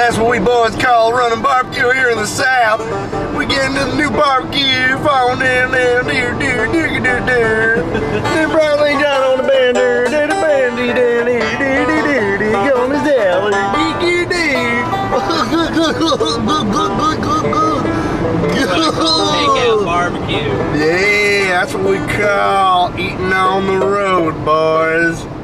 That's what we boys call running barbecue here in the South. We get into the new barbecue, falling down, then Brown Lee John on the bender, do the bandy, go on his deli, Takeout barbecue. Yeah, that's what we call eating on the road, boys.